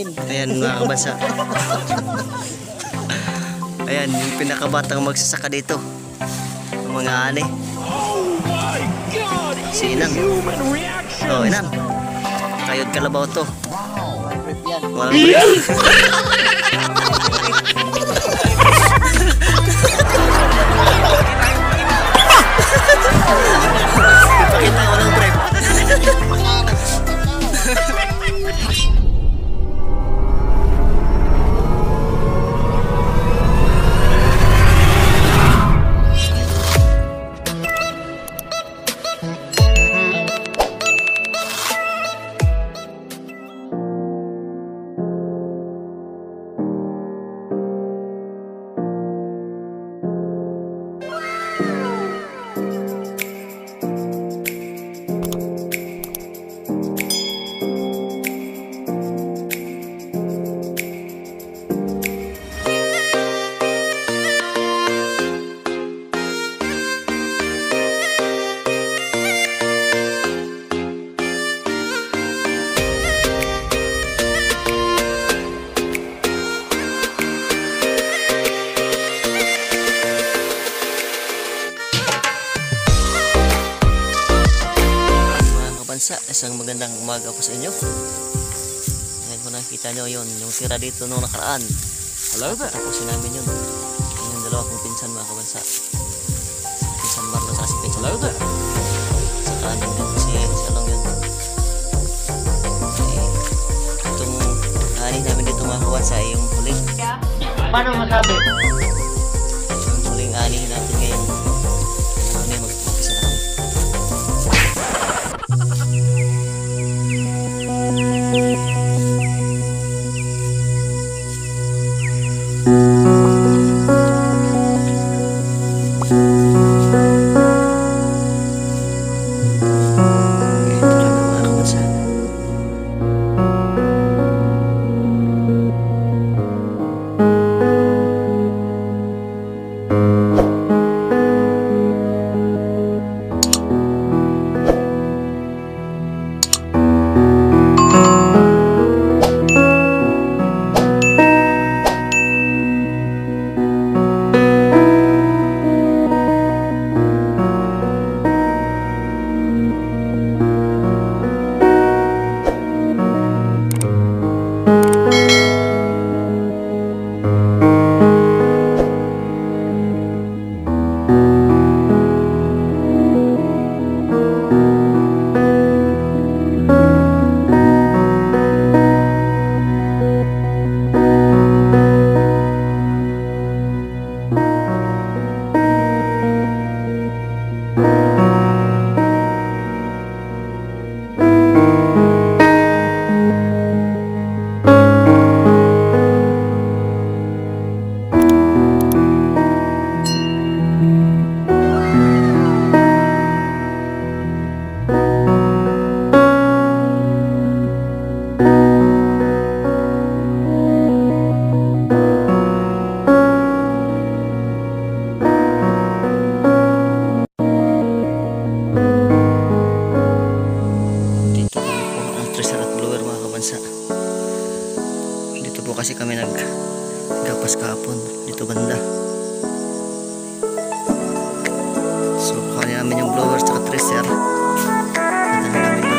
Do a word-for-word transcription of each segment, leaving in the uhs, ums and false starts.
namin. Ayan mga kabansa. Ayan, yung pinakabatang magsasaka dito. Ang mga ani. Oh my God! Si Inang. Human reaction! Oh, Inang. Kayod kalabaw to. Walang brief yan. Walang break. Ipakita walang break. Bansa, isang magandang umaga po sa inyo. Ngayon kung nakikita nyo yun, yung tira dito nung nakaraan. Hello there. Tapusin namin yun. Yun yung dalawa kong pinsan mga kabansa. Pinsan Marlo sa si pinsan. Hello there. Sa kanan din si, si Along yun. Okay. Itong ani namin dito mga kabansa ay yung huling. Paano masabi? Yung huling ani natin ngayon. Ano yung mag-focus na kami. Dito po kasi kami naggapas kahapon dito banda. So kuhanin namin yung blower at tracer. Dadalhin namin doon.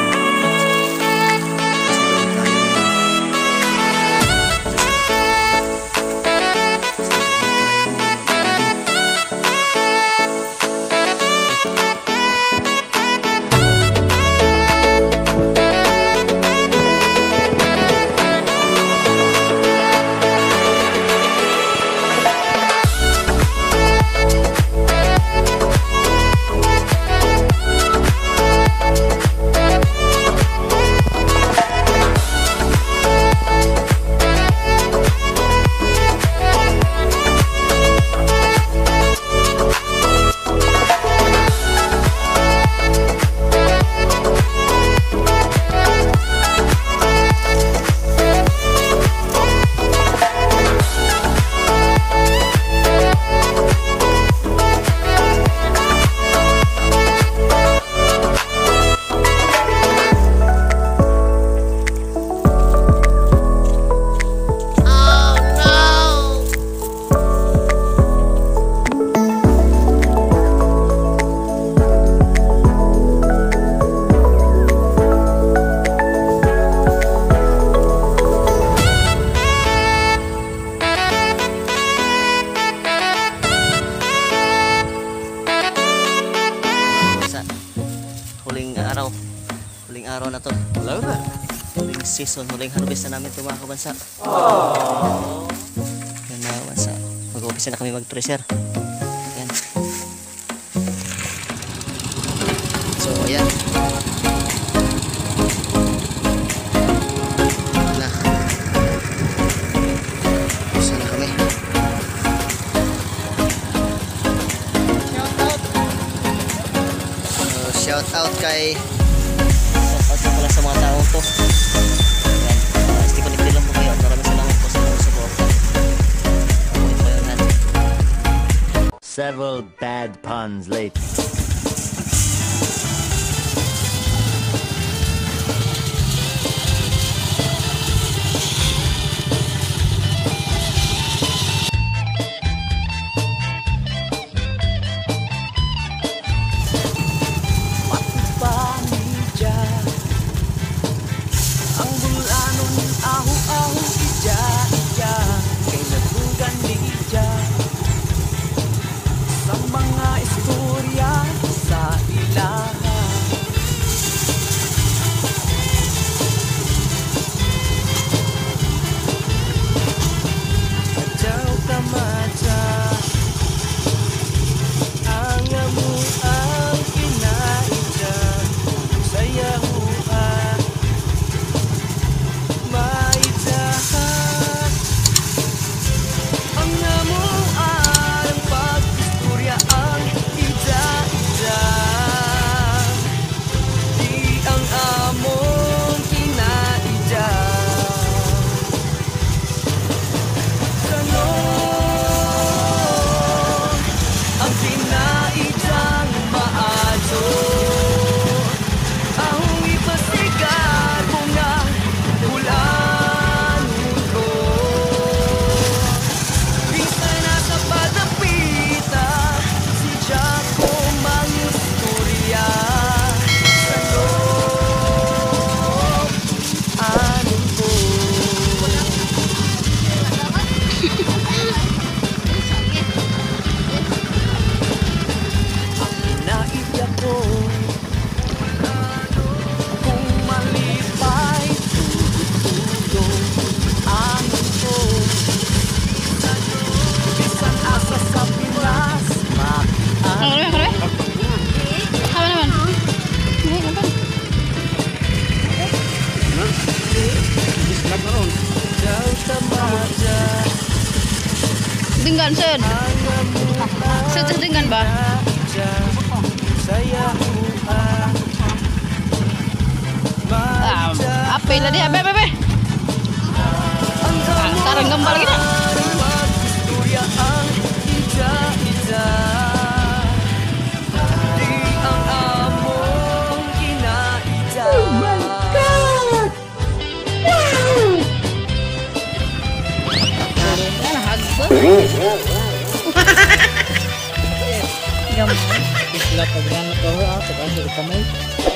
Hello there. Huling season, huling harvest na namin ito mga kabansa. Yan mga kabansa. Mag-umpisa na kami mag-treasure. Yan. So, ayan. Na. Umpisa na kami. So, shout out kay shout out na pala sa mga taong to. Yan. Uh, Stay connected lang po kayo at maraming salamat po sa mga support. Mabuhay po yun natin. Several bad puns later. Ang bulanong ahu-ahu ija-ija kay nagugan di ija sa mga istorya sa ilaha. Adyaw kamaja ang amu ang kinaija sa yahuha. Maijahan ang namuan ang pag-istorya ang ija-ija. Di ang among kinaija. Kanon ang kinaijang maadyo. Ahong ipasigar bungang ulan mundo. Bisa nasa padapita si Jaco mangistorya. Sa loob anong ko. Ang naiyak ko kung malipay tugod-tugod anong ko. Bisan asa sa Pinas makian. Kalau kere, apa naman? Ini apa? Daw tamaja Dengan sen, ang amuha sen dengan ba? saya huha. Ah, apa lah dia? Be, be, be. Ah, sarang gambal kita. Pag-istorya ang ija-ija. Di ang among kinaija. Oh my God! Ah, hagbo. Gambar. Isla pagyan na to ha, pag-asir kamay.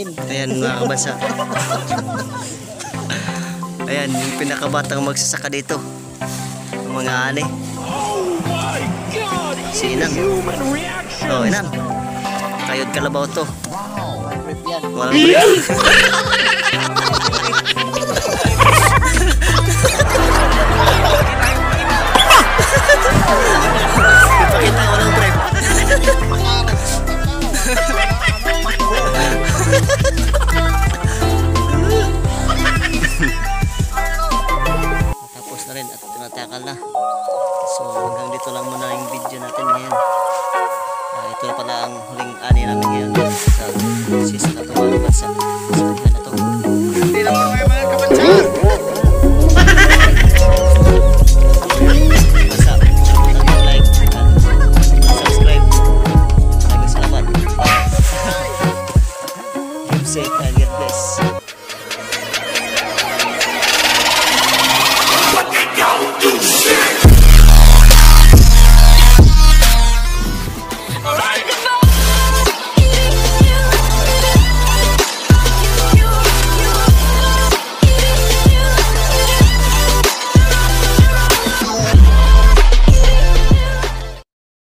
namin. Ayan mga kabansa. Ayan, yung pinakabatang magsasaka dito. Ang mga ani. Si Inang. Oh, Inang. Kayod kalabaw to. Trip yan. Walang break. Ipakita ko ng break. Tapos na rin at tinatakal na. So hanggang dito lang muna yung video natin ngayon. Uh, ito na pala ang huling ani namin ngayon sa season na ito mga kabansa. Sa kanya na ito. Hindi na po kayo mga kabansa. Basta, like at subscribe. Maraming salamat. Keep safe and God bless.